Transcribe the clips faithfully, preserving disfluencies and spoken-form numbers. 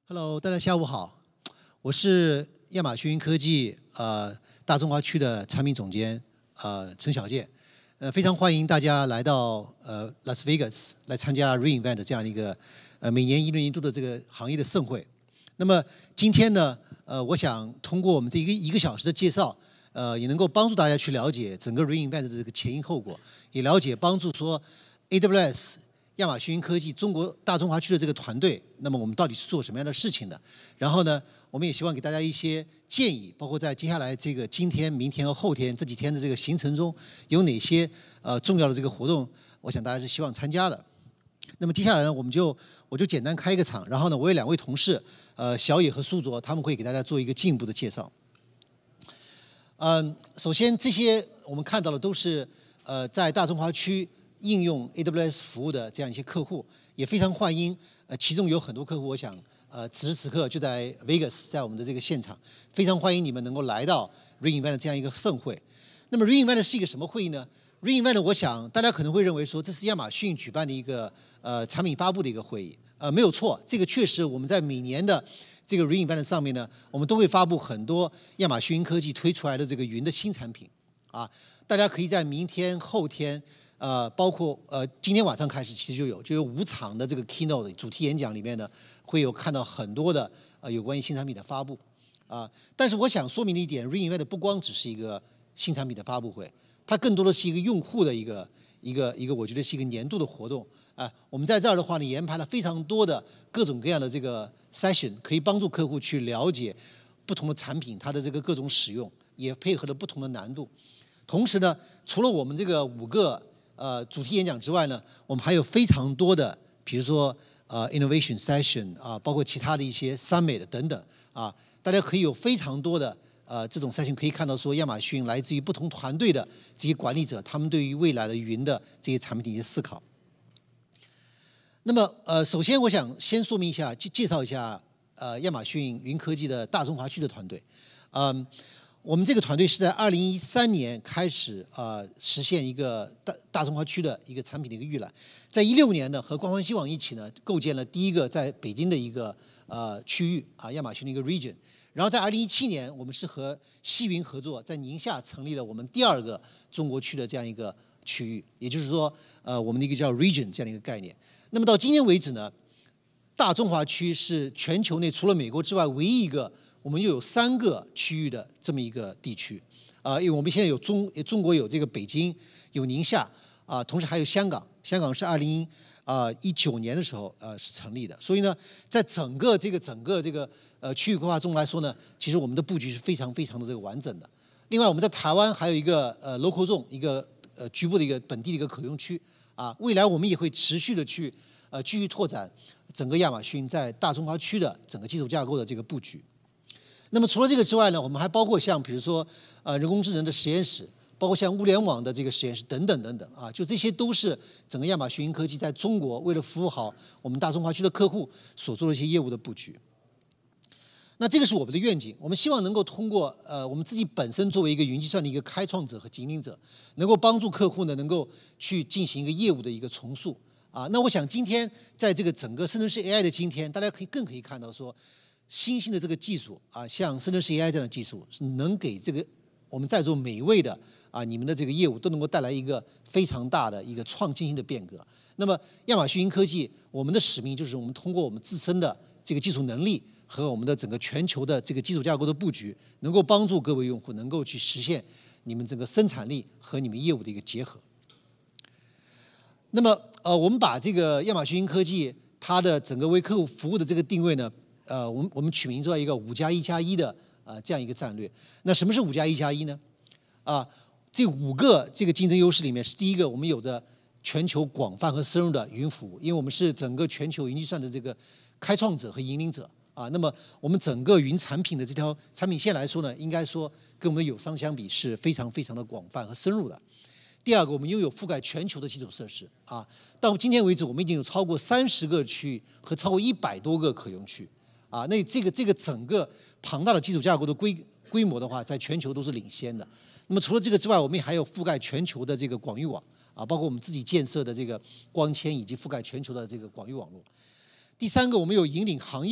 Hello， 大家下午好，我是亚马逊科技呃大中华区的产品总监呃陈小健，呃非常欢迎大家来到呃拉斯维加斯来参加 Reinvent 这样一个呃每年一年一度的这个行业的盛会。那么今天呢，呃我想通过我们这一个一个小时的介绍，呃也能够帮助大家去了解整个 Reinvent 的这个前因后果，也了解帮助说 A W S。亚马逊科技中国大中华区的这个团队，那么我们到底是做什么样的事情的？然后呢，我们也希望给大家一些建议，包括在接下来这个今天、明天和后天这几天的这个行程中，有哪些呃重要的这个活动，我想大家是希望参加的。那么接下来呢，我们就我就简单开一个场，然后呢，我有两位同事，呃，小野和苏卓，他们会给大家做一个进一步的介绍。嗯，首先这些我们看到的都是呃在大中华区应用 A W S 服务的这样一些客户，也非常欢迎。呃，其中有很多客户，我想，呃，此时此刻就在 Vegas， 在我们的这个现场，非常欢迎你们能够来到 Reinvent 这样一个盛会。那么 Reinvent 是一个什么会议呢 ？Reinvent 我想大家可能会认为说这是亚马逊举办的一个呃产品发布的一个会议，呃，没有错，这个确实我们在每年的这个 Reinvent 上面呢，我们都会发布很多亚马逊科技推出来的这个云的新产品，啊，大家可以在明天、后天。呃，包括呃，今天晚上开始其实就有，就有五场的这个 keynote 主题演讲里面呢，会有看到很多的呃有关于新产品的发布，啊、呃，但是我想说明的一点 ，Reinvent 不光只是一个新产品的发布会，它更多的是一个用户的一个一个一个，我觉得是一个年度的活动啊、呃。我们在这儿的话呢，研排了非常多的各种各样的这个 session， 可以帮助客户去了解不同的产品它的这个各种使用，也配合了不同的难度。同时呢，除了我们这个五个呃，主题演讲之外呢，我们还有非常多的，比如说呃 innovation session 啊，包括其他的一些 summit 等等啊，大家可以有非常多的呃这种 session 可以看到说亚马逊来自于不同团队的这些管理者，他们对于未来的云的这些产品的一些思考。那么呃，首先我想先说明一下，介介绍一下呃亚马逊云科技的大中华区的团队，嗯。我们这个团队是在二零一三年开始呃实现一个大大中华区的一个产品的一个预览，在一六年呢和光环希网一起呢构建了第一个在北京的一个呃区域啊亚马逊的一个 region， 然后在二零一七年我们是和西云合作，在宁夏成立了我们第二个中国区的这样一个区域，也就是说呃我们的一个叫 region 这样的一个概念。那么到今天为止呢，大中华区是全球内除了美国之外唯一一个。我们又有三个区域的这么一个地区，啊、呃，因为我们现在有中中国有这个北京，有宁夏啊、呃，同时还有香港，香港是二零啊一九年的时候呃是成立的，所以呢，在整个这个整个这个呃区域规划中来说呢，其实我们的布局是非常非常的这个完整的。另外，我们在台湾还有一个呃 local zone 一个呃局部的一个本地的一个可用区啊，未来我们也会持续的去呃继续拓展整个亚马逊在大中华区的整个基础架构的这个布局。那么除了这个之外呢，我们还包括像比如说呃人工智能的实验室，包括像物联网的这个实验室等等等等啊，就这些都是整个亚马逊云科技在中国为了服务好我们大中华区的客户所做的一些业务的布局。那这个是我们的愿景，我们希望能够通过呃我们自己本身作为一个云计算的一个开创者和引领者，能够帮助客户呢能够去进行一个业务的一个重塑啊。那我想今天在这个整个生成式 A I 的今天，大家可以更可以看到说。新兴的这个技术啊，像生成式 A I 这样的技术，是能给这个我们在座每一位的啊，你们的这个业务都能够带来一个非常大的一个创新性的变革。那么，亚马逊云科技，我们的使命就是我们通过我们自身的这个技术能力和我们的整个全球的这个基础架构的布局，能够帮助各位用户能够去实现你们整个生产力和你们业务的一个结合。那么，呃，我们把这个亚马逊云科技它的整个为客户服务的这个定位呢。呃，我们我们取名叫一个五加一加一的呃这样一个战略。那什么是五加一加一呢？啊、呃，这五个这个竞争优势里面是第一个，我们有着全球广泛和深入的云服务，因为我们是整个全球云计算的这个开创者和引领者啊。那么我们整个云产品的这条产品线来说呢，应该说跟我们的友商相比是非常非常的广泛和深入的。第二个，我们拥有覆盖全球的基础设施啊。到今天为止，我们已经有超过三十个区域和超过一百多个可用区。啊，那这个这个整个庞大的基础架构的规规模的话，在全球都是领先的。那么除了这个之外，我们还有覆盖全球的这个广域网啊，包括我们自己建设的这个光纤以及覆盖全球的这个广域网络。第三个，我们有引领行业的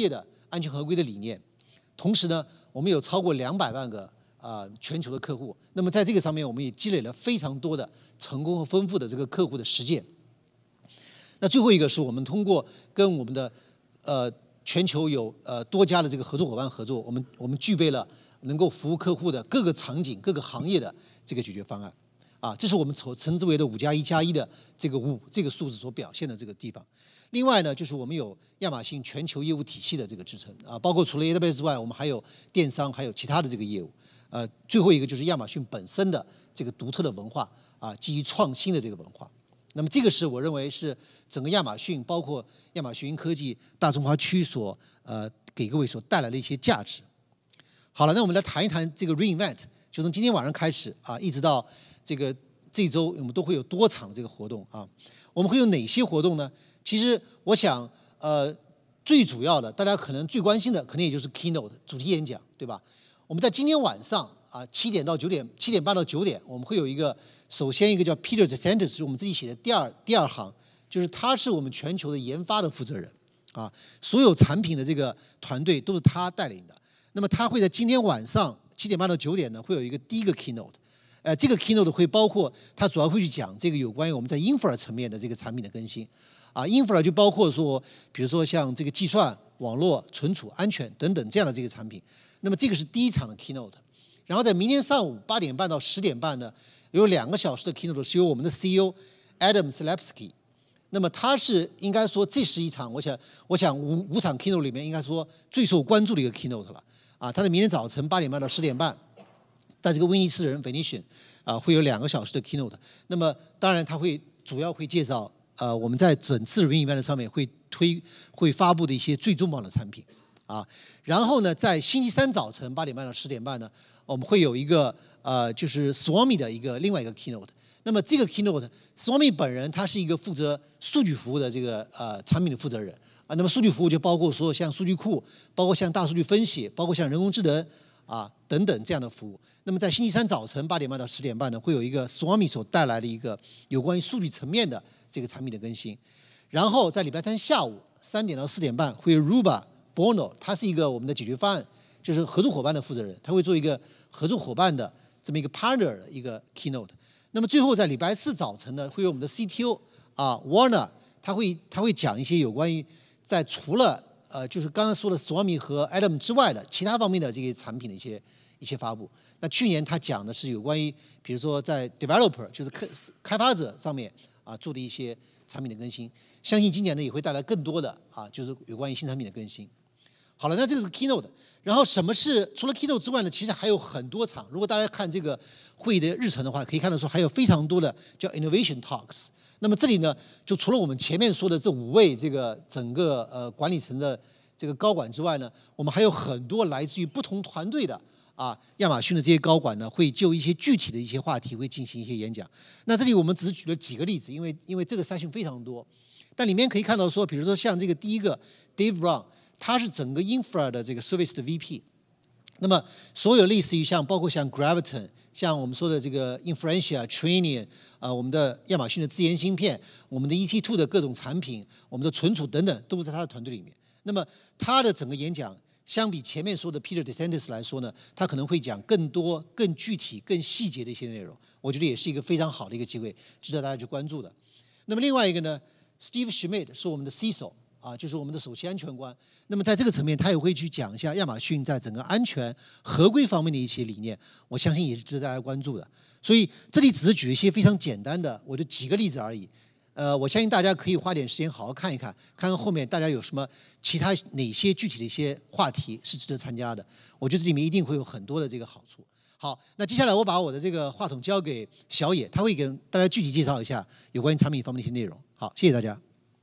安全合规的理念。同时呢，我们有超过两百万个啊、呃、全球的客户。那么在这个上面，我们也积累了非常多的成功和丰富的这个客户的实践。那最后一个是我们通过跟我们的呃全球有呃多家的这个合作伙伴合作，我们我们具备了能够服务客户的各个场景、各个行业的这个解决方案。啊，这是我们称称之为的五加一加一的这个五这个数字所表现的这个地方。另外呢，就是我们有亚马逊全球业务体系的这个支撑啊，包括除了 A W S 之外，我们还有电商，还有其他的这个业务。呃，最后一个就是亚马逊本身的这个独特的文化啊，基于创新的这个文化。那么这个是我认为是整个亚马逊，包括亚马逊云科技大中华区所呃给各位所带来的一些价值。好了，那我们来谈一谈这个 reinvent， 就从今天晚上开始啊，一直到这个这周我们都会有多场的这个活动啊。我们会有哪些活动呢？其实我想，呃，最主要的，大家可能最关心的，可能也就是 keynote 主题演讲，对吧？我们在今天晚上啊，七点到九点，七点半到九点，我们会有一个，首先一个叫 Peter DeSantis， 是我们自己写的第二第二行，就是他是我们全球的研发的负责人啊，所有产品的这个团队都是他带领的。那么他会在今天晚上七点半到九点呢，会有一个第一个 keynote。呃，这个 keynote 会包括，它主要会去讲这个有关于我们在 infra 层面的这个产品的更新，啊 ，infra 就包括说，比如说像这个计算、网络、存储、安全等等这样的这个产品。那么这个是第一场的 keynote， 然后在明天上午八点半到十点半呢，有两个小时的 keynote 是由我们的 C E O Adam Slepsky， 那么他是应该说这是一场，我想我想五五场 keynote 里面应该说最受关注的一个 keynote 了，啊，他在明天早晨八点半到十点半。在这个威尼斯人 Venetian 啊，会有两个小时的 keynote。那么当然，他会主要会介绍呃我们在整次 reinvent 上面会推会发布的一些最重磅的产品啊。然后呢，在星期三早晨八点半到十点半呢，我们会有一个呃就是 Swami 的一个另外一个 keynote。那么这个 keynote Swami 本人他是一个负责数据服务的这个呃产品的负责人啊。那么数据服务就包括所有像数据库，包括像大数据分析，包括像人工智能。啊，等等这样的服务。那么在星期三早晨八点半到十点半呢，会有一个 Swami 所带来的一个有关于数据层面的这个产品的更新。然后在礼拜三下午三点到四点半，会有 Ruba Bono， 他是一个我们的解决方案，就是合作伙伴的负责人，他会做一个合作伙伴的这么一个 partner 的一个 keynote。那么最后在礼拜四早晨呢，会有我们的 C T O 啊 Warner， 他会他会讲一些有关于在除了呃，就是刚刚说的 Swami 和 Adam 之外的其他方面的这些产品的一些一些发布。那去年他讲的是有关于，比如说在 developer 就是开开发者上面啊做的一些产品的更新。相信今年呢也会带来更多的啊，就是有关于新产品的更新。好了，那这个是 keynote。然后什么是除了 keynote 之外呢？其实还有很多场。如果大家看这个会议的日程的话，可以看到说还有非常多的叫 innovation talks。那么这里呢，就除了我们前面说的这五位这个整个呃管理层的这个高管之外呢，我们还有很多来自于不同团队的啊亚马逊的这些高管呢，会就一些具体的一些话题会进行一些演讲。那这里我们只是举了几个例子，因为因为这个筛选非常多，但里面可以看到说，比如说像这个第一个 Dave Brown， 他是整个 infra 的这个 service 的 V P。那么所有类似于像包括像 Graviton， 像我们说的这个 Inferentia Training 啊、呃，我们的亚马逊的自研芯片，我们的 E C 二 的各种产品，我们的存储等等，都是在他的团队里面。那么他的整个演讲，相比前面说的 Peter DeSantis 来说呢，他可能会讲更多、更具体、更细节的一些内容。我觉得也是一个非常好的一个机会，值得大家去关注的。那么另外一个呢 ，Steve Schmidt 是我们的 C I S O。啊，就是我们的首席安全官。那么在这个层面，他也会去讲一下亚马逊在整个安全合规方面的一些理念，我相信也是值得大家关注的。所以这里只是举一些非常简单的，我就几个例子而已。呃，我相信大家可以花点时间好好看一看，看看后面大家有什么其他哪些具体的一些话题是值得参加的。我觉得这里面一定会有很多的这个好处。好，那接下来我把我的这个话筒交给小野，他会给大家具体介绍一下有关于产品方面的一些内容。好，谢谢大家。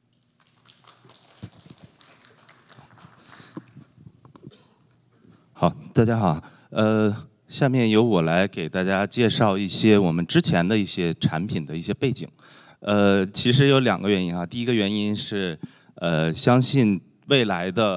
好，大家好，呃，下面由我来给大家介绍一些我们之前的一些产品的一些背景。呃，其实有两个原因啊，第一个原因是，呃，相信未来的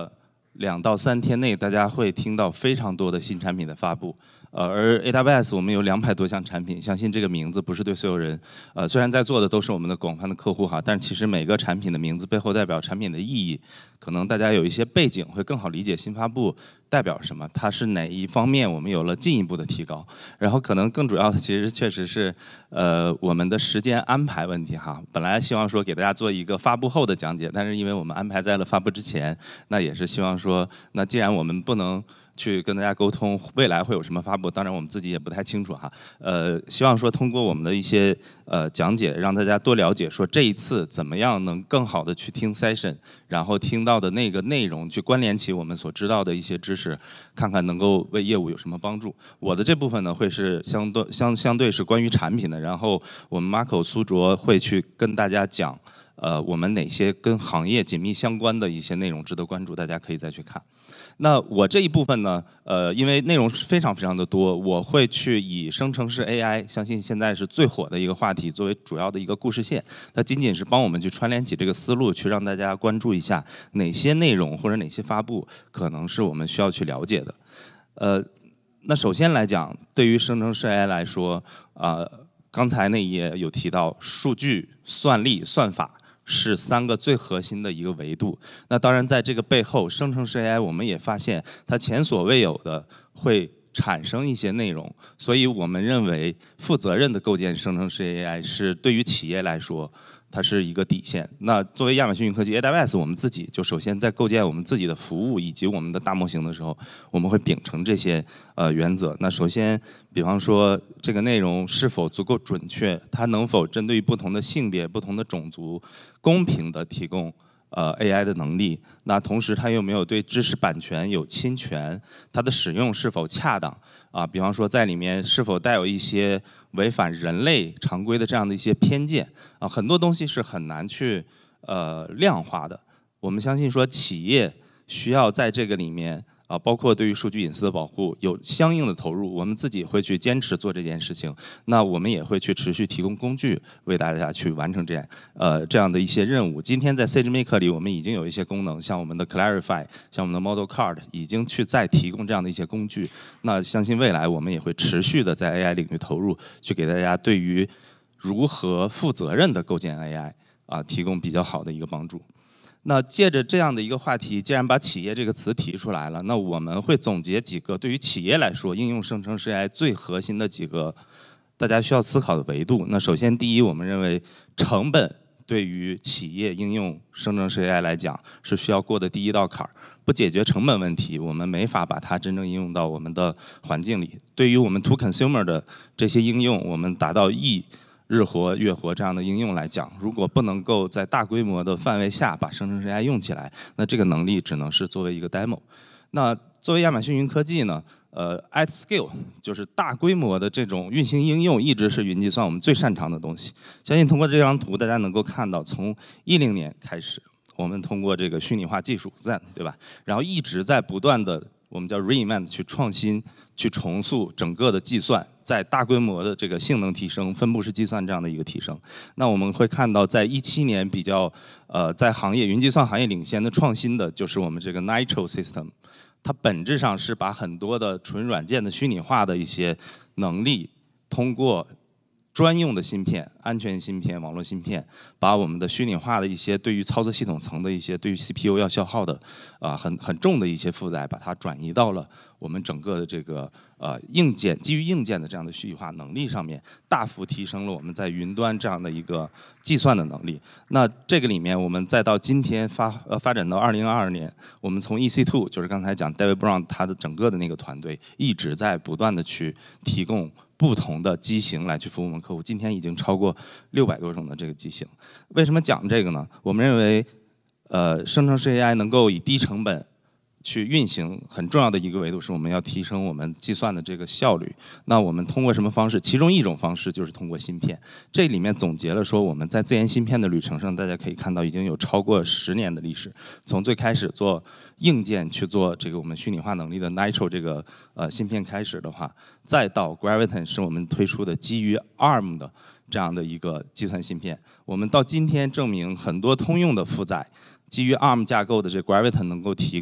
两到三天内，大家会听到非常多的新产品的发布。呃，而 A W S 我们有两百多项产品，相信这个名字不是对所有人，呃，虽然在座的都是我们的广泛的客户哈，但其实每个产品的名字背后代表产品的意义，可能大家有一些背景会更好理解新发布代表什么，它是哪一方面我们有了进一步的提高。然后可能更主要的其实确实是，呃，我们的时间安排问题哈。本来希望说给大家做一个发布后的讲解，但是因为我们安排在了发布之前，那也是希望说，那既然我们不能去跟大家沟通未来会有什么发布，当然我们自己也不太清楚哈。呃，希望说通过我们的一些呃讲解，让大家多了解说这一次怎么样能更好的去听 session， 然后听到的那个内容去关联起我们所知道的一些知识，看看能够为业务有什么帮助。我的这部分呢会是相对相相对是关于产品的，然后我们 Marco 苏卓会去跟大家讲。呃，我们哪些跟行业紧密相关的一些内容值得关注，大家可以再去看。那我这一部分呢，呃，因为内容非常非常的多，我会去以生成式 A I， 相信现在是最火的一个话题，作为主要的一个故事线。它仅仅是帮我们去串联起这个思路，去让大家关注一下哪些内容或者哪些发布可能是我们需要去了解的。呃，那首先来讲，对于生成式 A I 来说，呃，刚才那一页有提到数据、算力、算法。是三个最核心的一个维度。那当然，在这个背后，生成式 A I 我们也发现它前所未有的会产生一些内容，所以我们认为负责任的构建生成式 A I 是对于企业来说，它是一个底线。那作为亚马逊云科技 A W S， 我们自己就首先在构建我们自己的服务以及我们的大模型的时候，我们会秉承这些呃原则。那首先，比方说这个内容是否足够准确，它能否针对于不同的性别、不同的种族，公平地提供呃 A I 的能力。那同时，它又没有对知识版权有侵权，它的使用是否恰当啊？比方说在里面是否带有一些违反人类常规的这样的一些偏见啊？很多东西是很难去呃量化的。我们相信说企业需要在这个里面。啊，包括对于数据隐私的保护有相应的投入，我们自己会去坚持做这件事情。那我们也会去持续提供工具，为大家去完成这样呃这样的一些任务。今天在 SageMaker 里，我们已经有一些功能，像我们的 Clarify， 像我们的 Model Card， 已经去再提供这样的一些工具。那相信未来我们也会持续的在 A I 领域投入，去给大家对于如何负责任的构建 A I 啊提供比较好的一个帮助。那借着这样的一个话题，既然把企业这个词提出来了，那我们会总结几个对于企业来说应用生成式 A I 最核心的几个大家需要思考的维度。那首先第一，我们认为成本对于企业应用生成式 A I 来讲是需要过的第一道坎儿。不解决成本问题，我们没法把它真正应用到我们的环境里。对于我们 to consumer 的这些应用，我们达到亿日活、月活这样的应用来讲，如果不能够在大规模的范围下把生成式 A I 用起来，那这个能力只能是作为一个 demo。那作为亚马逊云科技呢，呃 ，at scale 就是大规模的这种运行应用，一直是云计算我们最擅长的东西。相信通过这张图，大家能够看到，从一零年开始，我们通过这个虚拟化技术 Zen， 对吧？然后一直在不断的。我们叫 reinvent 去创新，去重塑整个的计算，在大规模的这个性能提升、分布式计算这样的一个提升。那我们会看到，在一七年比较呃在行业云计算行业领先的创新的就是我们这个 Nitro System， 它本质上是把很多的纯软件的虚拟化的一些能力，通过专用的芯片、安全芯片、网络芯片，把我们的虚拟化的一些对于操作系统层的一些对于 C P U 要消耗的啊、呃、很很重的一些负载，把它转移到了我们整个的这个呃硬件基于硬件的这样的虚拟化能力上面，大幅提升了我们在云端这样的一个计算的能力。那这个里面，我们再到今天发呃发展到二零二二年，我们从 E C 二 就是刚才讲 David Brown 他的整个的那个团队一直在不断的去提供。不同的机型来去服务我们客户，今天已经超过六百多种的这个机型。为什么讲这个呢？我们认为，呃，生成式 A I 能够以低成本去运行，很重要的一个维度是我们要提升我们计算的这个效率。那我们通过什么方式？其中一种方式就是通过芯片。这里面总结了说，我们在自研芯片的旅程上，大家可以看到已经有超过十年的历史。从最开始做硬件去做这个我们虚拟化能力的 Nitro 这个呃芯片开始的话，再到 Graviton 是我们推出的基于 A R M 的这样的一个计算芯片。我们到今天证明很多通用的负载。基于 A R M 架构的这 Graviton 能够提供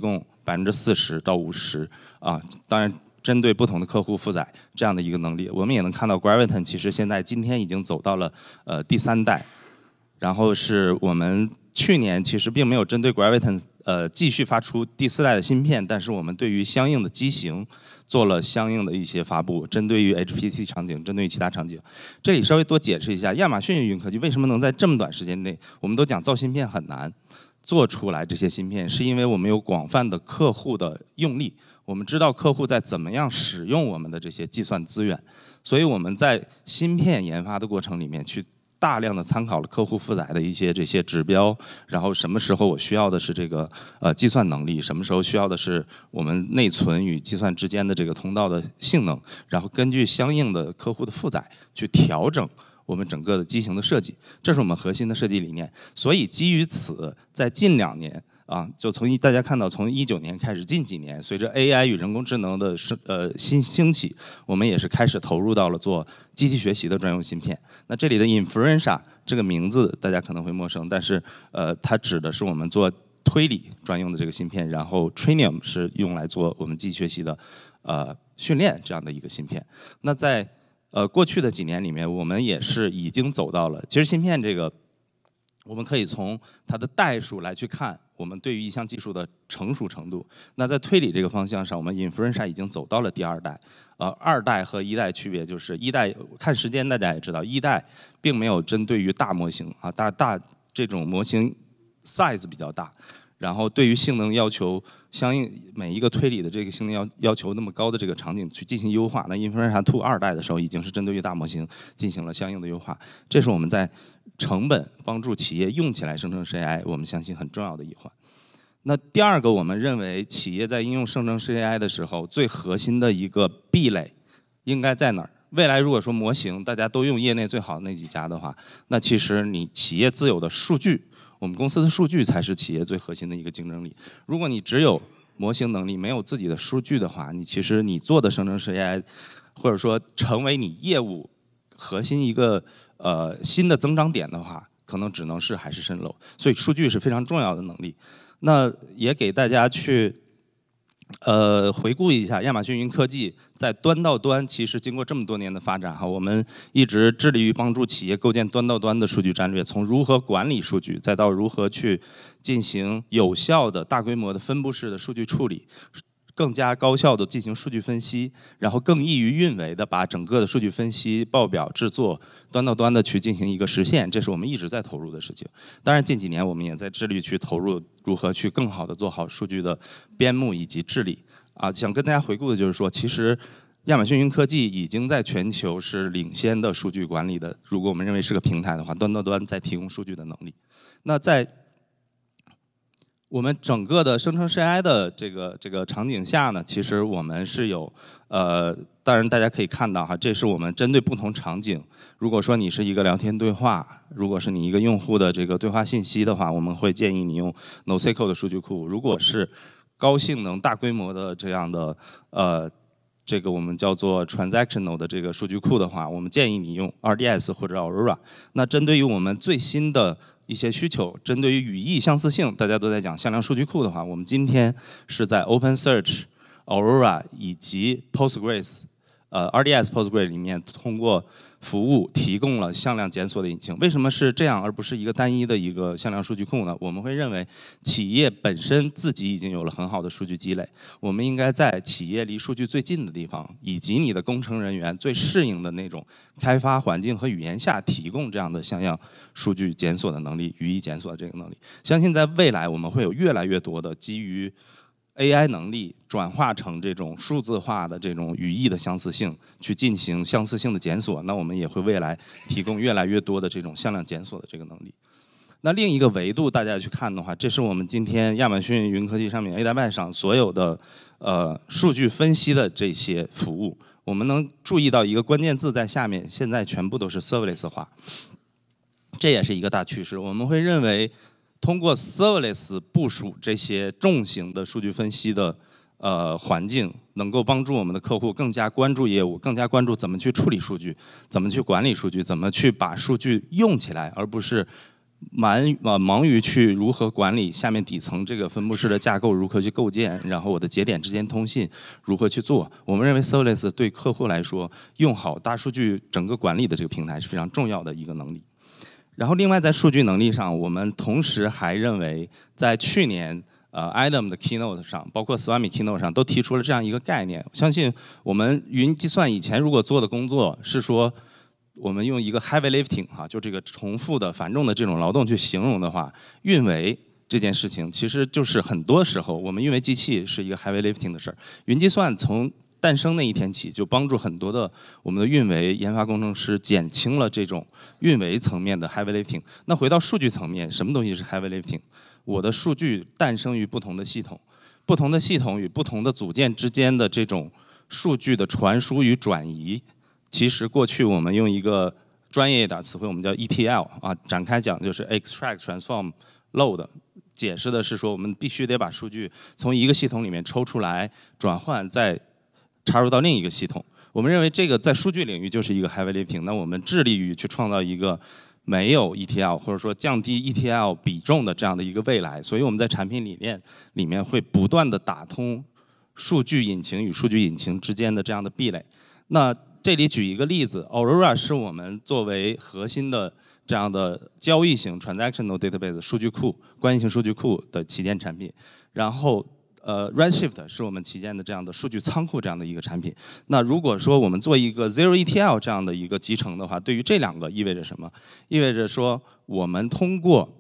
百分之四十到五十啊，当然。针对不同的客户负载这样的一个能力，我们也能看到 Graviton 其实现在今天已经走到了呃第三代，然后是我们去年其实并没有针对 Graviton 呃继续发出第四代的芯片，但是我们对于相应的机型做了相应的一些发布，针对于 H P C 场景，针对于其他场景。这里稍微多解释一下，亚马逊云科技为什么能在这么短时间内，我们都讲造芯片很难。做出来这些芯片，是因为我们有广泛的客户的用力，我们知道客户在怎么样使用我们的这些计算资源，所以我们在芯片研发的过程里面，去大量的参考了客户负载的一些这些指标，然后什么时候我需要的是这个呃计算能力，什么时候需要的是我们内存与计算之间的这个通道的性能，然后根据相应的客户的负载去调整。我们整个的机型的设计，这是我们核心的设计理念。所以基于此，在近两年啊，就从大家看到从一九年开始，近几年随着 A I 与人工智能的是呃新兴起，我们也是开始投入到了做机器学习的专用芯片。那这里的 Inferentia 这个名字大家可能会陌生，但是呃它指的是我们做推理专用的这个芯片，然后 Trainium 是用来做我们机器学习的呃训练这样的一个芯片。那在呃，过去的几年里面，我们也是已经走到了。其实芯片这个，我们可以从它的代数来去看，我们对于一项技术的成熟程度。那在推理这个方向上，我们 Inferentia 已经走到了第二代。呃，二代和一代区别就是，一代看时间大家也知道，一代并没有针对于大模型啊，大大这种模型 size 比较大。然后对于性能要求相应每一个推理的这个性能要要求那么高的这个场景去进行优化，那 Inferentia 二二代的时候已经是针对于大模型进行了相应的优化，这是我们在成本帮助企业用起来生成式 A I 我们相信很重要的一环。那第二个，我们认为企业在应用生成式 A I 的时候，最核心的一个壁垒应该在哪儿？未来如果说模型大家都用业内最好的那几家的话，那其实你企业自有的数据。我们公司的数据才是企业最核心的一个竞争力。如果你只有模型能力，没有自己的数据的话，你其实你做的生成式 A I， 或者说成为你业务核心一个呃新的增长点的话，可能只能是海市蜃楼。所以数据是非常重要的能力。那也给大家去呃回顾一下，亚马逊云科技在端到端其实经过这么多年的发展哈，我们一直致力于帮助企业构建端到端的数据战略，从如何管理数据，再到如何去进行有效的大规模的分布式的数据处理，更加高效的进行数据分析，然后更易于运维的把整个的数据分析、报表制作端到端的去进行一个实现，这是我们一直在投入的事情。当然近几年我们也在致力去投入如何去更好的做好数据的编目以及治理。啊，想跟大家回顾的就是说，其实亚马逊云科技已经在全球是领先的数据管理的，如果我们认为是个平台的话，端到端在提供数据的能力。那在我们整个的生成式 A I 的这个这个场景下呢，其实我们是有呃，当然大家可以看到哈，这是我们针对不同场景。如果说你是一个聊天对话，如果是你一个用户的这个对话信息的话，我们会建议你用 NoSQL 的数据库。如果是高性能、大规模的这样的呃，这个我们叫做 transactional 的这个数据库的话，我们建议你用 R D S 或者 Aurora。那针对于我们最新的一些需求，针对于语义相似性，大家都在讲向量数据库的话，我们今天是在 OpenSearch、Aurora 以及 Postgres， 呃 R D S Postgres 里面通过服务提供了向量检索的引擎。为什么是这样，而不是一个单一的一个向量数据库呢？我们会认为企业本身自己已经有了很好的数据积累，我们应该在企业离数据最近的地方，以及你的工程人员最适应的那种开发环境和语言下，提供这样的向量数据检索的能力、语义检索的这个能力。相信在未来我们会有越来越多的基于A I 能力转化成这种数字化的这种语义的相似性，去进行相似性的检索，那我们也会未来提供越来越多的这种向量检索的这个能力。那另一个维度大家去看的话，这是我们今天亚马逊云科技上面 A W S 上所有的呃数据分析的这些服务，我们能注意到一个关键字在下面，现在全部都是 serverless 化，这也是一个大趋势。我们会认为通过 serverless 部署这些重型的数据分析的呃环境，能够帮助我们的客户更加关注业务，更加关注怎么去处理数据，怎么去管理数据，怎么去把数据用起来，而不是忙呃忙于去如何管理下面底层这个分布式的架构如何去构建，然后我的节点之间通信如何去做。我们认为 serverless 对客户来说，用好大数据整个管理的这个平台是非常重要的一个能力。然后另外在数据能力上，我们同时还认为，在去年呃 I D A M 的 keynote 上，包括 Swami keynote 上都提出了这样一个概念。我相信我们云计算以前如果做的工作是说，我们用一个 heavy lifting 哈，就这个重复的繁重的这种劳动去形容的话，运维这件事情其实就是很多时候我们运维机器是一个 heavy lifting 的事儿。云计算从诞生那一天起，就帮助很多的我们的运维研发工程师减轻了这种运维层面的 heavy lifting。那回到数据层面，什么东西是 heavy lifting？ 我的数据诞生于不同的系统，不同的系统与不同的组件之间的这种数据的传输与转移。其实过去我们用一个专业一点词汇，我们叫 E T L 啊，展开讲就是 extract transform load， 解释的是说我们必须得把数据从一个系统里面抽出来，转换再插入到另一个系统。我们认为这个在数据领域就是一个 heavy lifting。那我们致力于去创造一个没有 E T L 或者说降低 E T L 比重的这样的一个未来。所以我们在产品理念里面会不断的打通数据引擎与数据引擎之间的这样的壁垒。那这里举一个例子 ，Aurora 是我们作为核心的这样的交易型 transactional database 数据库、关系型数据库的旗舰产品。然后，呃 ，Redshift 是我们旗舰的这样的数据仓库这样的一个产品。那如果说我们做一个 zero E T L 这样的一个集成的话，对于这两个意味着什么？意味着说我们通过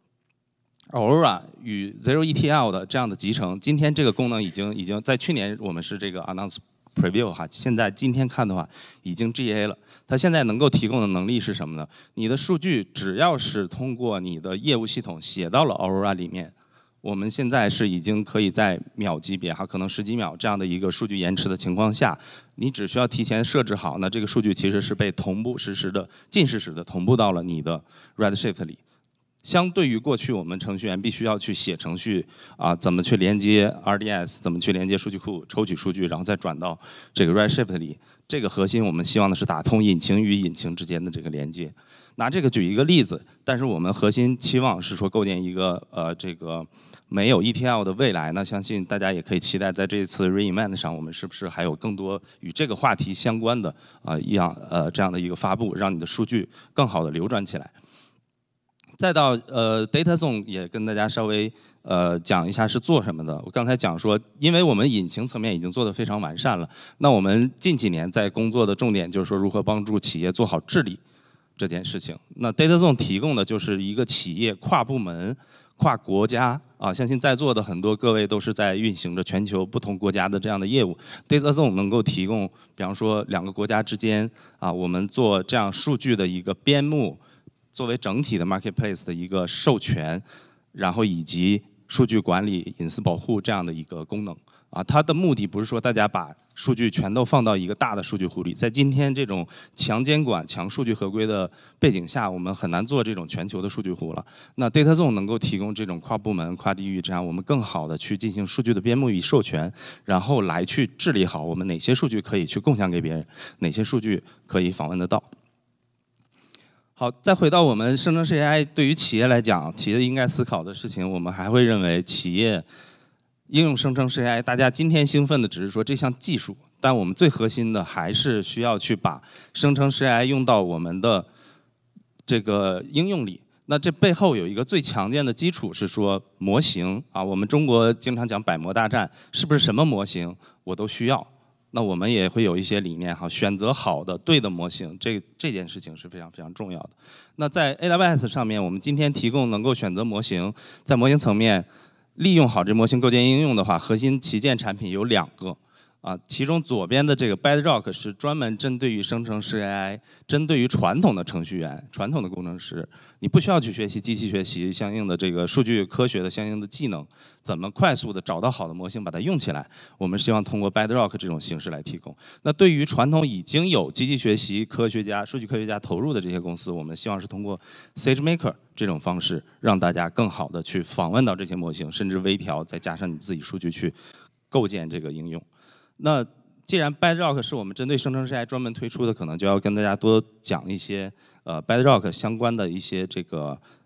Aurora 与 zero E T L 的这样的集成，今天这个功能已经已经在去年我们是这个 announce preview 哈，现在今天看的话已经 G A 了。它现在能够提供的能力是什么呢？你的数据只要是通过你的业务系统写到了 Aurora 里面，我们现在是已经可以在秒级别哈，可能十几秒这样的一个数据延迟的情况下，你只需要提前设置好，那这个数据其实是被同步实时的、近实时的同步到了你的 Redshift 里。相对于过去我们程序员必须要去写程序啊，怎么去连接 R D S， 怎么去连接数据库，抽取数据，然后再转到这个 Redshift 里。这个核心我们希望的是打通引擎与引擎之间的这个连接。拿这个举一个例子，但是我们核心期望是说构建一个呃这个没有 E T L 的未来呢，相信大家也可以期待在这一次 Re-Event 上，我们是不是还有更多与这个话题相关的啊一样呃这样的一个发布，让你的数据更好的流转起来。再到呃 Data Zone 也跟大家稍微呃讲一下是做什么的。我刚才讲说，因为我们引擎层面已经做得非常完善了，那我们近几年在工作的重点就是说如何帮助企业做好治理这件事情。那 Data Zone 提供的就是一个企业跨部门、跨国家啊，相信在座的很多各位都是在运行着全球不同国家的这样的业务。Data Zone 能够提供，比方说两个国家之间啊，我们做这样数据的一个编目。作为整体的 marketplace 的一个授权，然后以及数据管理、隐私保护这样的一个功能啊，它的目的不是说大家把数据全都放到一个大的数据库里，在今天这种强监管、强数据合规的背景下，我们很难做这种全球的数据库了。那 Data Zone 能够提供这种跨部门、跨地域，这样我们更好的去进行数据的编目与授权，然后来去治理好我们哪些数据可以去共享给别人，哪些数据可以访问得到。好，再回到我们生成式 A I 对于企业来讲，企业应该思考的事情，我们还会认为企业应用生成式 A I， 大家今天兴奋的只是说这项技术，但我们最核心的还是需要去把生成式 A I 用到我们的这个应用里。那这背后有一个最强健的基础是说模型啊，我们中国经常讲百模大战，是不是什么模型我都需要？那我们也会有一些理念哈，选择好的、对的模型，这这件事情是非常非常重要的。那在 A W S 上面，我们今天提供能够选择模型，在模型层面利用好这模型构建应用的话，核心旗舰产品有两个啊，其中左边的这个 Bedrock 是专门针对于生成式 A I， 针对于传统的程序员、传统的工程师，你不需要去学习机器学习相应的这个数据科学的相应的技能，怎么快速的找到好的模型把它用起来，我们希望通过 Bedrock 这种形式来提供。那对于传统已经有机器学习科学家、数据科学家投入的这些公司，我们希望是通过 SageMaker 这种方式，让大家更好的去访问到这些模型，甚至微调，再加上你自己数据去构建这个应用。那既然 Bedrock 是我们针对生成式 A I 专门推出的，可能就要跟大家多讲一些呃 Bedrock 相关的一些这个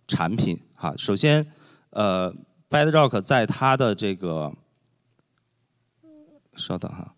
产品哈。首先，呃 ，Bedrock 在它的这个，稍等哈，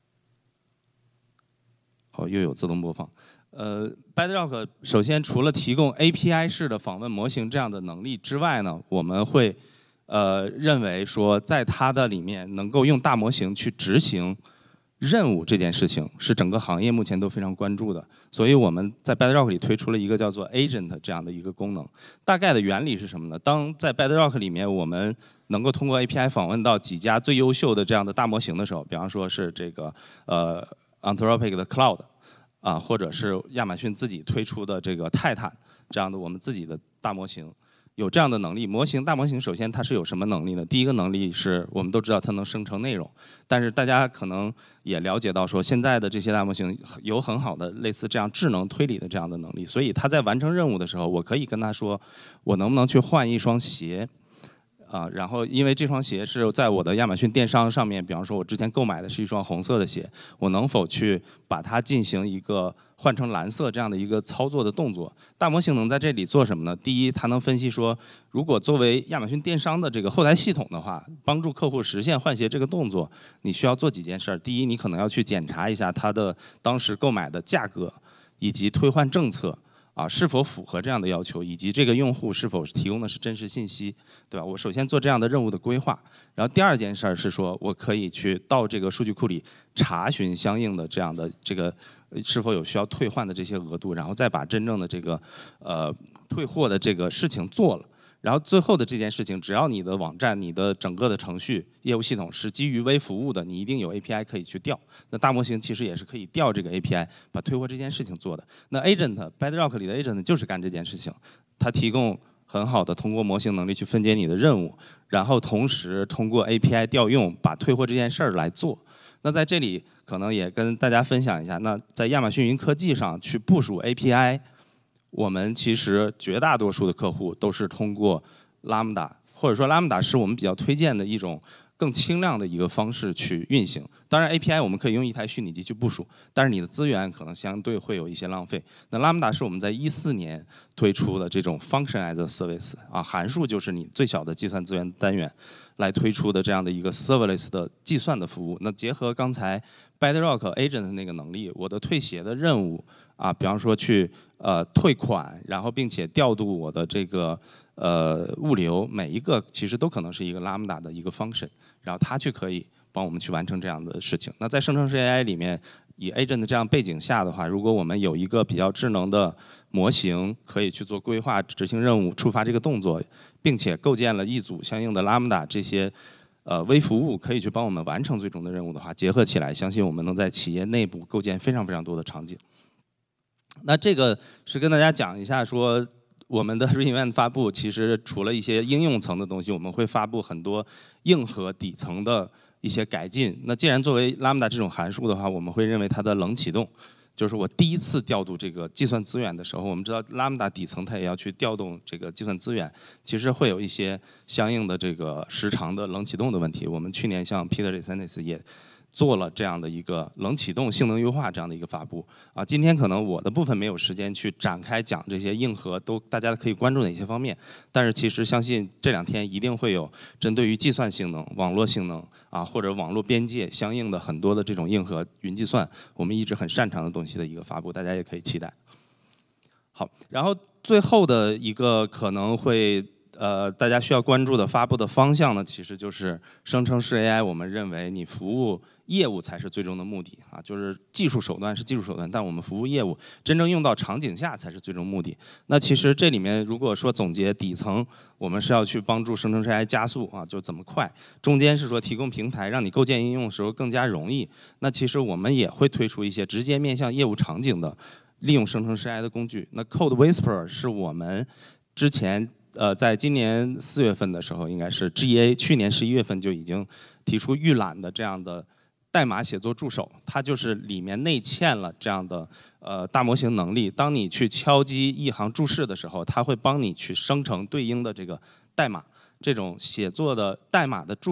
哦，又有自动播放。呃 ，Bedrock 首先除了提供 A P I 式的访问模型这样的能力之外呢，我们会呃认为说，在它的里面能够用大模型去执行任务这件事情，是整个行业目前都非常关注的。所以我们在 Bedrock 里推出了一个叫做 Agent 这样的一个功能。大概的原理是什么呢？当在 Bedrock 里面，我们能够通过 A P I 访问到几家最优秀的这样的大模型的时候，比方说是这个呃 Anthropic 的 Cloud。啊，或者是亚马逊自己推出的这个泰坦这样的我们自己的大模型，有这样的能力。模型大模型首先它是有什么能力呢？第一个能力是我们都知道它能生成内容，但是大家可能也了解到说，现在的这些大模型有很好的类似这样智能推理的这样的能力，所以它在完成任务的时候，我可以跟他说，我能不能去换一双鞋？啊，然后因为这双鞋是在我的亚马逊电商上面，比方说我之前购买的是一双红色的鞋，我能否去把它进行一个换成蓝色这样的一个操作的动作？大模型能在这里做什么呢？第一，它能分析说，如果作为亚马逊电商的这个后台系统的话，帮助客户实现换鞋这个动作，你需要做几件事儿。第一，你可能要去检查一下它的当时购买的价格以及退换政策。啊，是否符合这样的要求，以及这个用户是否提供的是真实信息，对吧？我首先做这样的任务的规划，然后第二件事儿是说，我可以去到这个数据库里查询相应的这样的这个是否有需要退换的这些额度，然后再把真正的这个呃退货的这个事情做了。然后最后的这件事情，只要你的网站、你的整个的程序业务系统是基于微服务的，你一定有 A P I 可以去调。那大模型其实也是可以调这个 A P I， 把退货这件事情做的。那 Agent Bedrock 里的 Agent 就是干这件事情，它提供很好的通过模型能力去分解你的任务，然后同时通过 A P I 调用把退货这件事儿来做。那在这里可能也跟大家分享一下，那在亚马逊云科技上去部署 A P I。我们其实绝大多数的客户都是通过 Lambda， 或者说 Lambda 是我们比较推荐的一种更轻量的一个方式去运行。当然 A P I 我们可以用一台虚拟机去部署，但是你的资源可能相对会有一些浪费。那 Lambda 是我们在一四年推出的这种 Function as a Service 啊，函数就是你最小的计算资源单元来推出的这样的一个 Serverless 的计算的服务。那结合刚才 Bedrock Agent 的那个能力，我的退鞋的任务啊，比方说去呃退款，然后并且调度我的这个呃物流，每一个其实都可能是一个 Lambda 的一个 function， 然后它去可以帮我们去完成这样的事情。那在生成式 A I 里面，以 Agent 这样背景下的话，如果我们有一个比较智能的模型，可以去做规划、执行任务、触发这个动作，并且构建了一组相应的 Lambda 这些呃微服务，可以去帮我们完成最终的任务的话，结合起来，相信我们能在企业内部构建非常非常多的场景。那这个是跟大家讲一下说，我们的 re:Invent 发布其实除了一些应用层的东西，我们会发布很多硬核底层的一些改进。那既然作为 Lambda 这种函数的话，我们会认为它的冷启动，就是我第一次调度这个计算资源的时候，我们知道 Lambda 底层它也要去调动这个计算资源，其实会有一些相应的这个时长的冷启动的问题。我们去年像 Peter DeSantis 也做了这样的一个冷启动性能优化这样的一个发布啊，今天可能我的部分没有时间去展开讲这些硬核都大家可以关注哪些方面，但是其实相信这两天一定会有针对于计算性能、网络性能啊或者网络边界相应的很多的这种硬核云计算，我们一直很擅长的东西的一个发布，大家也可以期待。好，然后最后的一个可能会呃，大家需要关注的发布的方向呢，其实就是生成式 A I。我们认为你服务业务才是最终的目的啊，就是技术手段是技术手段，但我们服务业务真正用到场景下才是最终目的。那其实这里面如果说总结底层，我们是要去帮助生成式 A I 加速啊，就怎么快；中间是说提供平台，让你构建应用的时候更加容易。那其实我们也会推出一些直接面向业务场景的利用生成式 A I 的工具。那 Code Whisperer 是我们之前。呃，在今年四月份的时候，应该是 G A， 去年十一月份就已经提出预览的这样的代码写作助手，它就是里面内嵌了这样的呃大模型能力。当你去敲击一行注释的时候，它会帮你去生成对应的这个代码。这种写作的代码的助理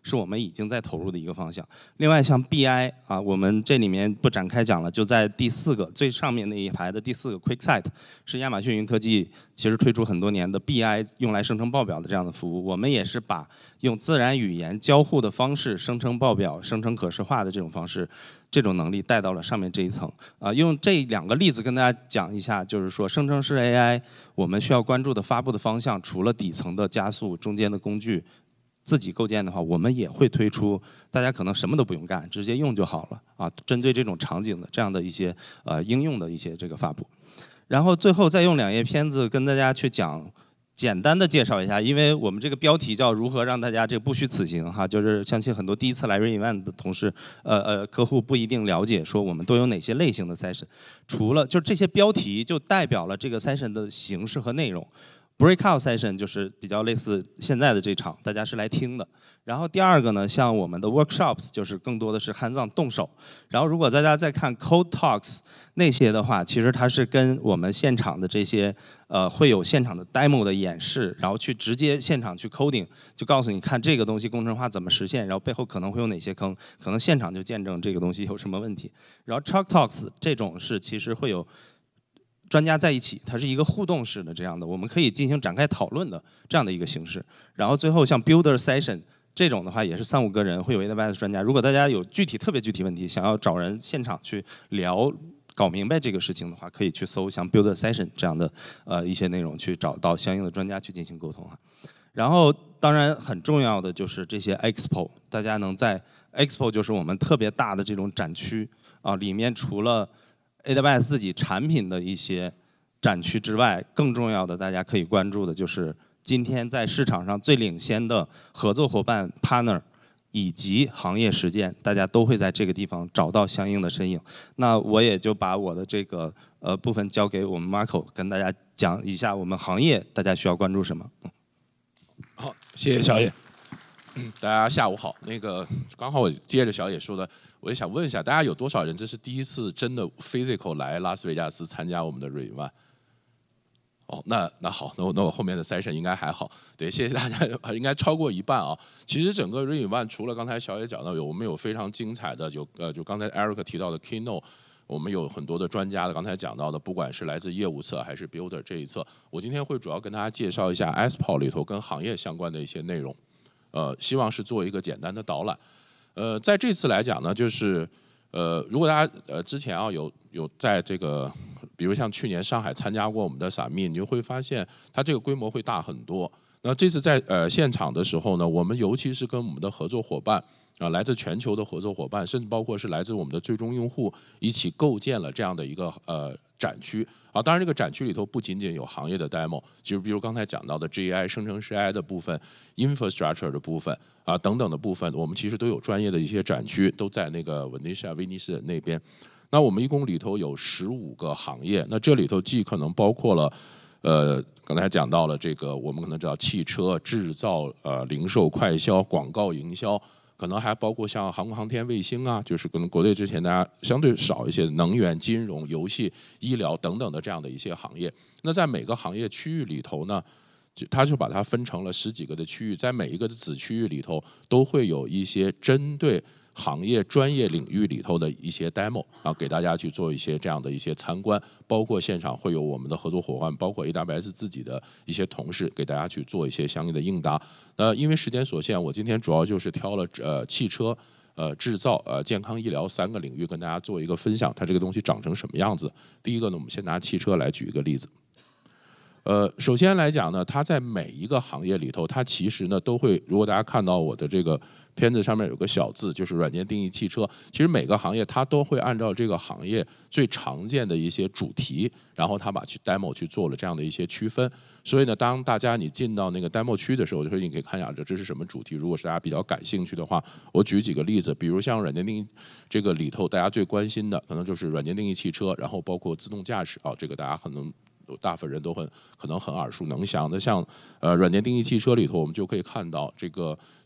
是我们已经在投入的一个方向。另外像 B I 啊，我们这里面不展开讲了，就在第四个最上面那一排的第四个 QuickSight， 是亚马逊云科技其实推出很多年的 B I 用来生成报表的这样的服务。我们也是把用自然语言交互的方式生成报表、生成可视化的这种方式，这种能力带到了上面这一层。啊，用这两个例子跟大家讲一下，就是说生成式 A I 我们需要关注的发布的方向，除了底层的加速，中间的工具。自己构建的话，我们也会推出，大家可能什么都不用干，直接用就好了啊。针对这种场景的这样的一些呃应用的一些这个发布，然后最后再用两页片子跟大家去讲，简单的介绍一下，因为我们这个标题叫如何让大家这个不虚此行哈，就是相信很多第一次来 Reinvent 的同事，呃呃客户不一定了解说我们都有哪些类型的 session， 除了就这些标题就代表了这个 session 的形式和内容。Breakout session 就是比较类似现在的这场，大家是来听的。然后第二个呢，像我们的 workshops 就是更多的是hands on动手。然后如果大家再看 code talks 那些的话，其实它是跟我们现场的这些呃会有现场的 demo 的演示，然后去直接现场去 coding， 就告诉你看这个东西工程化怎么实现，然后背后可能会有哪些坑，可能现场就见证这个东西有什么问题。然后 chalk talks 这种是其实会有。专家在一起，它是一个互动式的这样的，我们可以进行展开讨论的这样的一个形式。然后最后像 Builder Session 这种的话，也是三五个人会有 A W S 专家。如果大家有具体特别具体问题，想要找人现场去聊，搞明白这个事情的话，可以去搜像 Builder Session 这样的呃一些内容，去找到相应的专家去进行沟通哈。然后当然很重要的就是这些 Expo， 大家能在 Expo 就是我们特别大的这种展区啊，里面除了A W S 自己产品的一些展区之外，更重要的大家可以关注的就是今天在市场上最领先的合作伙伴 partner 以及行业实践，大家都会在这个地方找到相应的身影。那我也就把我的这个呃部分交给我们 Marco， 跟大家讲一下我们行业大家需要关注什么。 好，谢谢小野。嗯，大家下午好。那个刚好我接着小野说的，我也想问一下，大家有多少人这是第一次真的 physical 来拉斯维加斯参加我们的 Reinvent？ 哦，那那好，那我那我后面的 session 应该还好。对，谢谢大家，应该超过一半啊。其实整个 Reinvent 除了刚才小野讲到有，我们有非常精彩的，有呃，就刚才 Eric 提到的 keynote。我们有很多的专家的，刚才讲到的，不管是来自业务侧还是 Builder 这一侧，我今天会主要跟大家介绍一下 S P O 里头跟行业相关的一些内容。呃，希望是做一个简单的导览。呃，在这次来讲呢，就是呃，如果大家呃之前啊有有在这个，比如像去年上海参加过我们的 Summit， 你就会发现它这个规模会大很多。那这次在呃现场的时候呢，我们尤其是跟我们的合作伙伴啊，来自全球的合作伙伴，甚至包括是来自我们的最终用户，一起构建了这样的一个呃展区啊。当然，这个展区里头不仅仅有行业的 demo， 就比如刚才讲到的 G I 生成式 A I 的部分、infrastructure 的部分啊等等的部分，我们其实都有专业的一些展区，都在那个文尼西亚威尼斯那边。那我们一共里头有十五个行业，那这里头既可能包括了。呃，刚才讲到了这个，我们可能知道汽车制造、呃零售、快销、广告营销，可能还包括像航空航天、卫星啊，就是可能国内之前大家相对少一些能源、金融、游戏、医疗等等的这样的一些行业。那在每个行业区域里头呢，就它就把它分成了十几个的区域，在每一个的子区域里头都会有一些针对行业专业领域里头的一些 demo 啊，给大家去做一些这样的一些参观，包括现场会有我们的合作伙伴，包括 A W S 自己的一些同事给大家去做一些相应的应答。那因为时间所限，我今天主要就是挑了呃汽车、呃制造、呃健康医疗三个领域跟大家做一个分享，它这个东西长成什么样子。第一个呢，我们先拿汽车来举一个例子。呃，首先来讲呢，它在每一个行业里头，它其实呢都会，如果大家看到我的这个片子上面有个小字，就是软件定义汽车。其实每个行业它都会按照这个行业最常见的一些主题，然后它把去 demo 去做了这样的一些区分。所以呢，当大家你进到那个 demo 区的时候，就你可以看一下这这是什么主题。如果是大家比较感兴趣的话，我举几个例子，比如像软件定义这个里头，大家最关心的可能就是软件定义汽车，然后包括自动驾驶啊，这个大家可能。大部分人都很可能很耳熟能详的，像呃软件定义汽车里头，我们就可以看到这个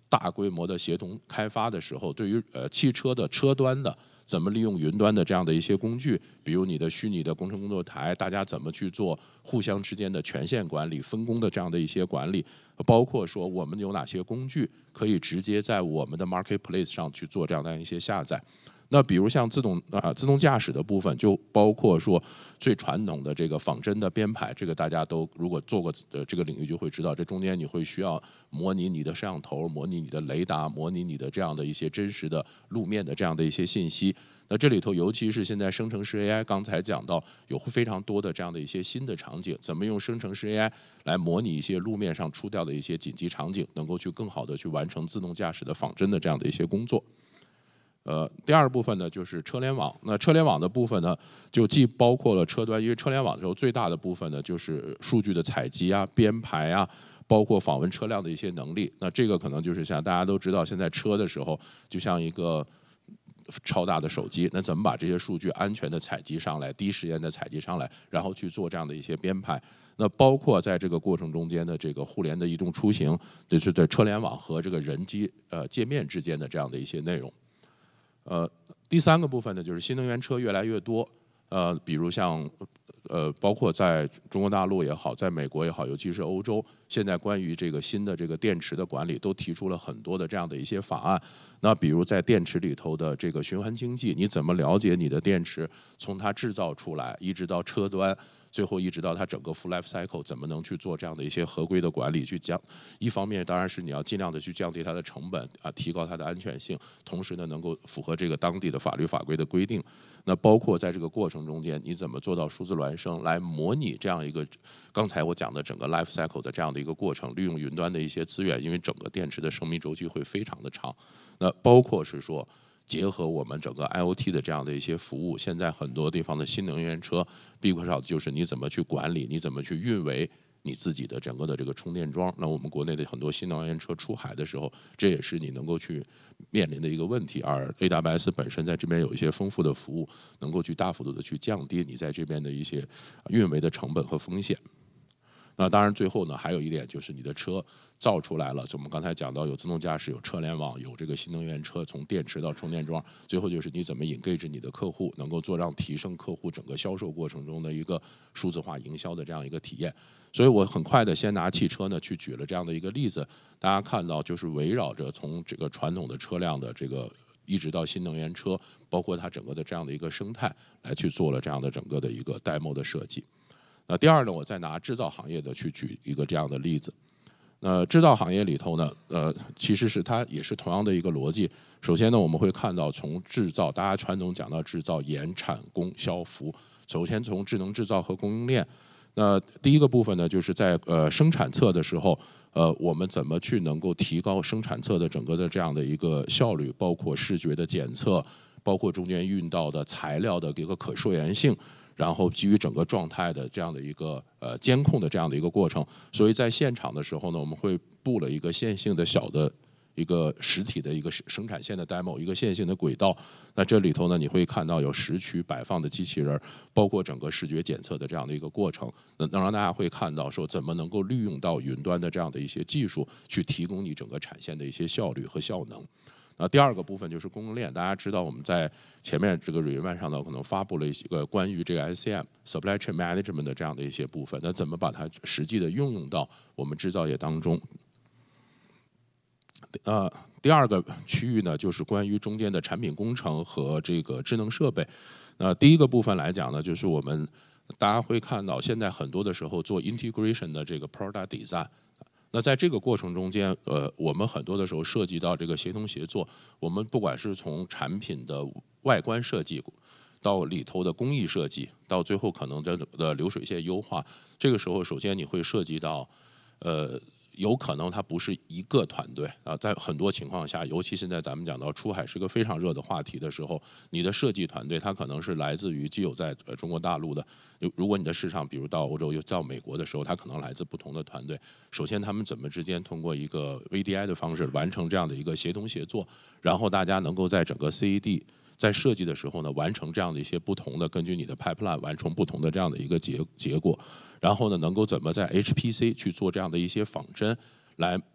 大规模的协同开发的时候，对于呃汽车的车端的怎么利用云端的这样的一些工具，比如你的虚拟的工程工作台，大家怎么去做互相之间的权限管理、分工的这样的一些管理，包括说我们有哪些工具可以直接在我们的 marketplace 上去做这样的一些下载。那比如像自动啊、呃、自动驾驶的部分，就包括说最传统的这个仿真的编排，这个大家都如果做过呃这个领域就会知道，这中间你会需要模拟你的摄像头，模拟你的雷达，模拟你的这样的一些真实的路面的这样的一些信息。那这里头尤其是现在生成式 A I， 刚才讲到有非常多的这样的一些新的场景，怎么用生成式 A I 来模拟一些路面上出掉的一些紧急场景，能够去更好的去完成自动驾驶的仿真的这样的一些工作。呃，第二部分呢就是车联网。那车联网的部分呢，就既包括了车端，因为车联网的时候最大的部分呢就是数据的采集啊、编排啊，包括访问车辆的一些能力。那这个可能就是像大家都知道，现在车的时候就像一个超大的手机，那怎么把这些数据安全的采集上来，第一时间的采集上来，然后去做这样的一些编排。那包括在这个过程中间的这个互联的移动出行，就是对车联网和这个人机呃界面之间的这样的一些内容。呃，第三个部分呢，就是新能源车越来越多，呃，比如像，呃，包括在中国大陆也好，在美国也好，尤其是欧洲，现在关于这个新的这个电池的管理，都提出了很多的这样的一些法案。那比如在电池里头的这个循环经济，你怎么了解你的电池从它制造出来，一直到车端，最后一直到它整个 full life cycle， 怎么能去做这样的一些合规的管理，去降，一方面当然是你要尽量的去降低它的成本啊，提高它的安全性，同时呢能够符合这个当地的法律法规的规定。那包括在这个过程中间，你怎么做到数字孪生来模拟这样一个刚才我讲的整个 life cycle 的这样的一个过程，利用云端的一些资源，因为整个电池的生命周期会非常的长。那包括是说，结合我们整个 I O T 的这样的一些服务，现在很多地方的新能源车必不可少的就是你怎么去管理，你怎么去运维你自己的整个的这个充电桩。那我们国内的很多新能源车出海的时候，这也是你能够去面临的一个问题。而 A W S 本身在这边有一些丰富的服务，能够去大幅度的去降低你在这边的一些运维的成本和风险。那当然，最后呢，还有一点就是你的车造出来了，就我们刚才讲到有自动驾驶、有车联网、有这个新能源车，从电池到充电桩，最后就是你怎么 engage 你的客户，能够做让提升客户整个销售过程中的一个数字化营销的这样一个体验。所以我很快的先拿汽车呢去举了这样的一个例子，大家看到就是围绕着从这个传统的车辆的这个一直到新能源车，包括它整个的这样的一个生态来去做了这样的整个的一个 demo 的设计。那第二呢，我再拿制造行业的去举一个这样的例子。那制造行业里头呢，呃，其实是它也是同样的一个逻辑。首先呢，我们会看到从制造，大家传统讲到制造、研、产、供、销、服。首先从智能制造和供应链。那第一个部分呢，就是在呃生产侧的时候，呃，我们怎么去能够提高生产侧的整个的这样的一个效率，包括视觉的检测，包括中间运到的材料的一个可溯源性。然后基于整个状态的这样的一个呃监控的这样的一个过程，所以在现场的时候呢，我们会布了一个线性的小的一个实体的一个生产线的 demo， 一个线性的轨道。那这里头呢，你会看到有十区摆放的机器人，包括整个视觉检测的这样的一个过程，那能让大家会看到说怎么能够利用到云端的这样的一些技术，去提供你整个产线的一些效率和效能。那第二个部分就是供应链，大家知道我们在前面这个 review 上呢，可能发布了一个关于这个 S C M、Supply Chain Management 的这样的一些部分，那怎么把它实际的应用到我们制造业当中？呃，第二个区域呢，就是关于中间的产品工程和这个智能设备。那第一个部分来讲呢，就是我们大家会看到，现在很多的时候做 integration 的这个 product design。那在这个过程中间，呃，我们很多的时候涉及到这个协同协作，我们不管是从产品的外观设计，到里头的工艺设计，到最后可能的的流水线优化，这个时候首先你会涉及到，呃。有可能它不是一个团队啊，在很多情况下，尤其现在咱们讲到出海是个非常热的话题的时候，你的设计团队它可能是来自于既有在中国大陆的，如果你的市场比如到欧洲又到美国的时候，它可能来自不同的团队。首先他们怎么之间通过一个 V D I 的方式完成这样的一个协同协作，然后大家能够在整个 C A D。在设计的时候呢，完成这样的一些不同的，根据你的 pipeline 完成不同的这样的一个结结果，然后呢，能够怎么在 H P C 去做这样的一些仿真，来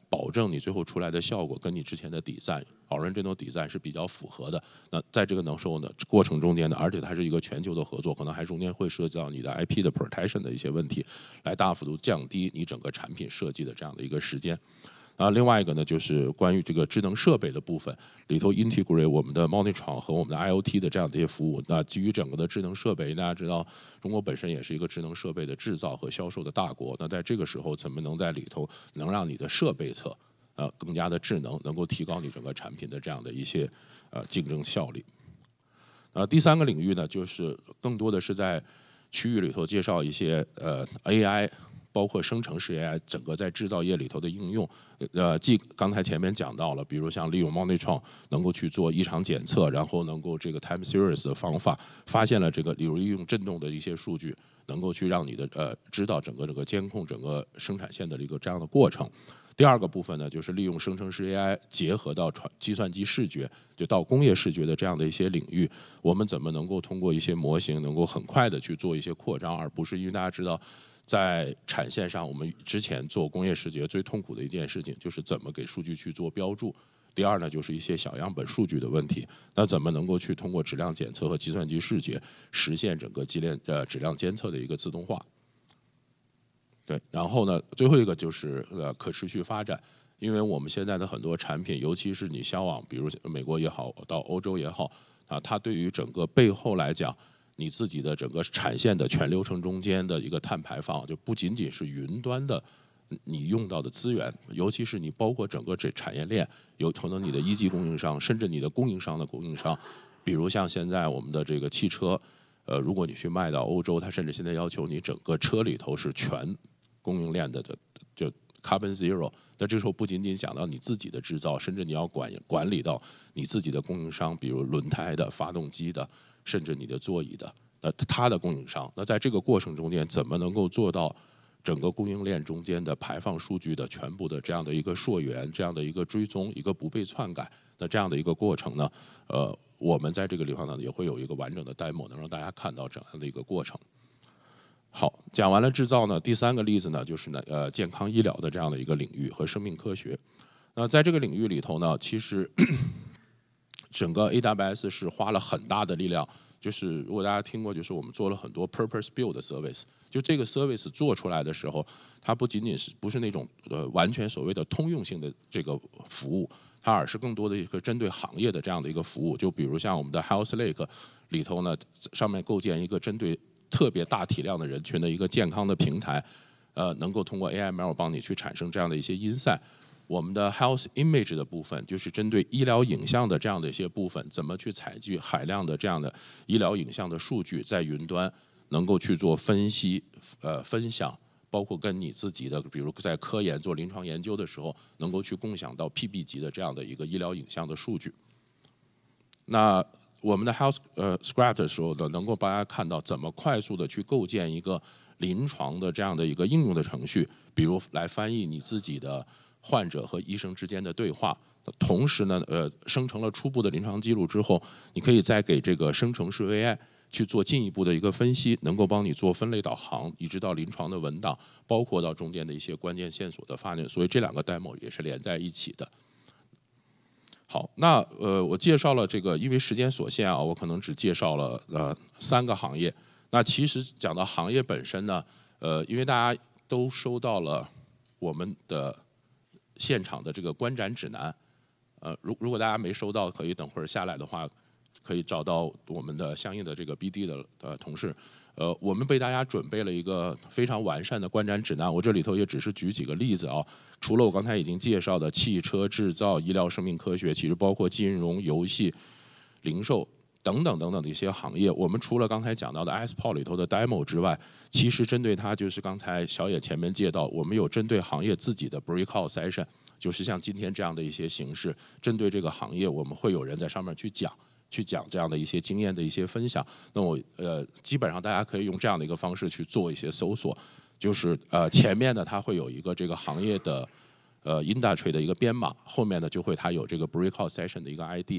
保证你最后出来的效果跟你之前的design original design 是比较符合的。那在这个能受呢过程中间呢，而且它是一个全球的合作，可能还中间会涉及到你的 I P 的 protection 的一些问题，来大幅度降低你整个产品设计的这样的一个时间。啊，另外一个呢，就是关于这个智能设备的部分，里头 integrate 我们的 Monitor 和我们的 I O T 的这样的一些服务。那基于整个的智能设备，大家知道中国本身也是一个智能设备的制造和销售的大国。那在这个时候，怎么能在里头能让你的设备侧呃更加的智能，能够提高你整个产品的这样的一些呃竞争效率？呃，第三个领域呢，就是更多的是在区域里头介绍一些呃 A I。包括生成式 A I 整个在制造业里头的应用，呃，既刚才前面讲到了，比如像利用 Monitor 能够去做异常检测，然后能够这个 time series 的方法，发现了这个，比如利用振动的一些数据，能够去让你的呃知道整个这个监控整个生产线的一个这样的过程。第二个部分呢，就是利用生成式 A I 结合到传计算机视觉，就到工业视觉的这样的一些领域，我们怎么能够通过一些模型，能够很快的去做一些扩张，而不是因为大家知道。在产线上，我们之前做工业视觉最痛苦的一件事情，就是怎么给数据去做标注。第二呢，就是一些小样本数据的问题。那怎么能够去通过质量检测和计算机视觉，实现整个机链呃质量监测的一个自动化？对，然后呢，最后一个就是呃可持续发展。因为我们现在的很多产品，尤其是你销往，比如美国也好，到欧洲也好，啊，它对于整个背后来讲。你自己的整个产线的全流程中间的一个碳排放，就不仅仅是云端的你用到的资源，尤其是你包括整个这产业链，有可能你的一级供应商，甚至你的供应商的供应商，比如像现在我们的这个汽车，呃，如果你去卖到欧洲，它甚至现在要求你整个车里头是全供应链的的就 carbon zero。那这时候不仅仅讲到你自己的制造，甚至你要管管理到你自己的供应商，比如轮胎的、发动机的。甚至你的座椅的，那它的供应商，那在这个过程中间，怎么能够做到整个供应链中间的排放数据的全部的这样的一个溯源，这样的一个追踪，一个不被篡改，那这样的一个过程呢？呃，我们在这个地方呢也会有一个完整的 demo， 能让大家看到这样的一个过程。好，讲完了制造呢，第三个例子呢就是呢呃健康医疗的这样的一个领域和生命科学。那在这个领域里头呢，其实。整个 A W S 是花了很大的力量，就是如果大家听过，就是我们做了很多 purpose build 的 service， 就这个 service 做出来的时候，它不仅仅是不是那种呃完全所谓的通用性的这个服务，它而是更多的一个针对行业的这样的一个服务。就比如像我们的 Health Lake 里头呢，上面构建一个针对特别大体量的人群的一个健康的平台，呃，能够通过 A I M L 帮你去产生这样的一些 insight。我们的 health image 的部分，就是针对医疗影像的这样的一些部分，怎么去采集海量的这样的医疗影像的数据，在云端能够去做分析、呃分享，包括跟你自己的，比如在科研做临床研究的时候，能够去共享到 P B 级的这样的一个医疗影像的数据。那我们的 health 呃 script 的时候呢，能够帮大家看到怎么快速的去构建一个临床的这样的一个应用的程序，比如来翻译你自己的。患者和医生之间的对话，同时呢，呃，生成了初步的临床记录之后，你可以再给这个生成式 A I 去做进一步的一个分析，能够帮你做分类导航，一直到临床的文档，包括到中间的一些关键线索的发现。所以这两个 demo 也是连在一起的。好，那呃，我介绍了这个，因为时间所限啊，我可能只介绍了呃三个行业。那其实讲到行业本身呢，呃，因为大家都收到了我们的。现场的这个观展指南，呃，如如果大家没收到，可以等会儿下来的话，可以找到我们的相应的这个 B D 的呃同事。呃，我们为大家准备了一个非常完善的观展指南，我这里头也只是举几个例子啊。除了我刚才已经介绍的汽车制造、医疗、生命科学，其实包括金融、游戏、零售。等等等等的一些行业，我们除了刚才讲到的 S P O 里头的 demo 之外，其实针对它就是刚才小野前面介到，我们有针对行业自己的 breakout session， 就是像今天这样的一些形式，针对这个行业，我们会有人在上面去讲，去讲这样的一些经验的一些分享。那我呃，基本上大家可以用这样的一个方式去做一些搜索，就是呃前面呢它会有一个这个行业的呃 industry 的一个编码，后面呢就会它有这个 breakout session 的一个 I D。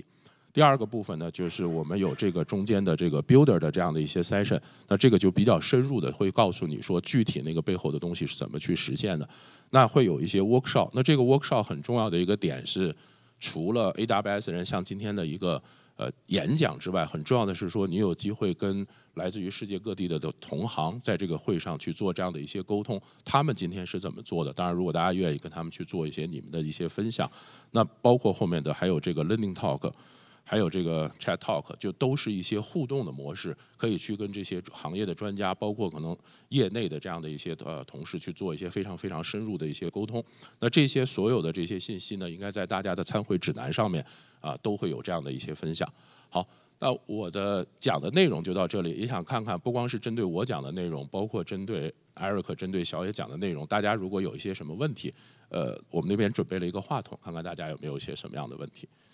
第二个部分呢，就是我们有这个中间的这个 builder 的这样的一些 session， 那这个就比较深入的会告诉你说具体那个背后的东西是怎么去实现的。那会有一些 workshop， 那这个 workshop 很重要的一个点是，除了 A W S 人像今天的一个呃演讲之外，很重要的是说你有机会跟来自于世界各地的同行在这个会上去做这样的一些沟通，他们今天是怎么做的？当然，如果大家愿意跟他们去做一些你们的一些分享，那包括后面的还有这个 learning talk。还有这个 chat talk， 就都是一些互动的模式，可以去跟这些行业的专家，包括可能业内的这样的一些呃同事去做一些非常非常深入的一些沟通。那这些所有的这些信息呢，应该在大家的参会指南上面啊、呃、都会有这样的一些分享。好，那我的讲的内容就到这里，也想看看不光是针对我讲的内容，包括针对 Eric、针对小野讲的内容，大家如果有一些什么问题，呃，我们那边准备了一个话筒，看看大家有没有一些什么样的问题。